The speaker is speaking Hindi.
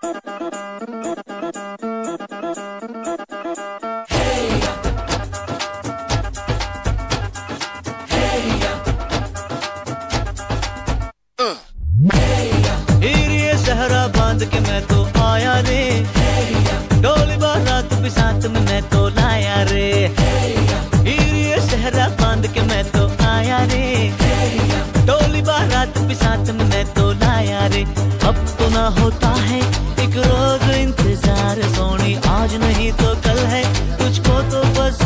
सहरा बांध के मैं तो आया रे, डोली बारात भी साथ में मैं तो लाया रे। ये सहरा बांध के मैं तो आया रे, डोली बारात भी साथ में मैं तो लाया रे। अब तो ना होता है एक रोज इंतजार सोनी, आज नहीं तो कल है तुझको तो बस